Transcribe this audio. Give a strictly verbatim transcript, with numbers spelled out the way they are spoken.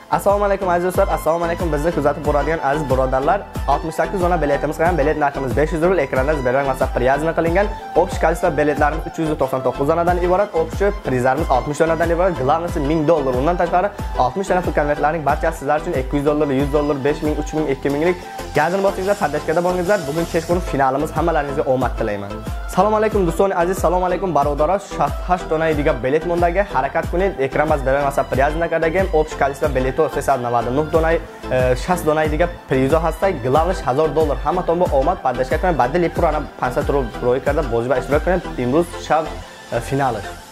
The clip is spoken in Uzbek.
Assalomu alaykum aziz do'stlar, assalomu alaykum bizni kuzatib boradigan aziz birodarlar. altmış sakkiz zona biletimiz qilgan, bilet narximiz besh yuz rubl, ekranda Sberbank WhatsApp priyazini qilingan. Общий количество biletlarimiz uch yuz to'qson to'qqiz zonadan iborat, общий prizlarimiz oltmish zonadan iborat. Glavnisi ming dollar. Undan tashqari oltmish dona pul konvertlarning barchasi sizlar uchun ikki yuz dollar, yuz dollar, besh ming, uch ming, ikki minglik gazini bosingizlar, pardashkada bo'lingizlar. Bugun kechqurun finalimiz, hammalaringizga omad tilayman. Assalomu alaykum do'stlar aziz, assalomu alaykum barodalar. шестьдесят dona diga bilet mondaga harakat qiling. Ekran bas Sberbank WhatsApp priyazini qilgan. Общий количество билетов сто девяносто девять донай, шестьдесят донай дига призо ҳастай, главнаш ҳазор доллар. Ҳаматон бо омад бардашка кунед, баъди липурана пансад рубл рой карда бозиба иштирок кунед. Имрӯз шаб финалаш.